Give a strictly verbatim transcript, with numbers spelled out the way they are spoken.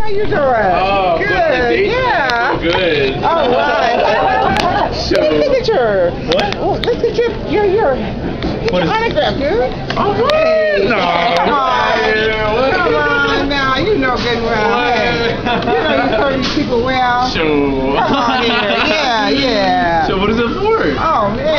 How you doing? Oh, good. Yeah. Good. All right. So, Look at the picture. What? Oh, look at your your your, What your is autograph, dude. Oh, what? Hey. No. Oh, come on now. You know good well. Hey. You know you serve these people well. So. Come on here. Yeah, yeah. So what is it for? Oh man.